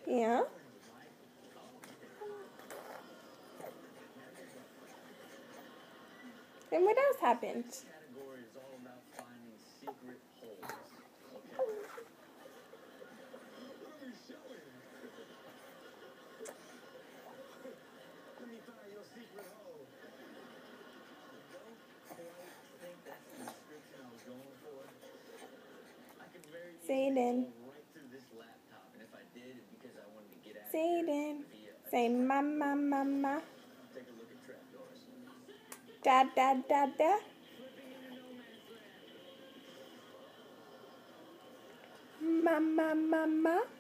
Yeah. And what else happened? Zayden. Zayden. Say mama, mama. Dad, dad, dad, dad. Mama, mama.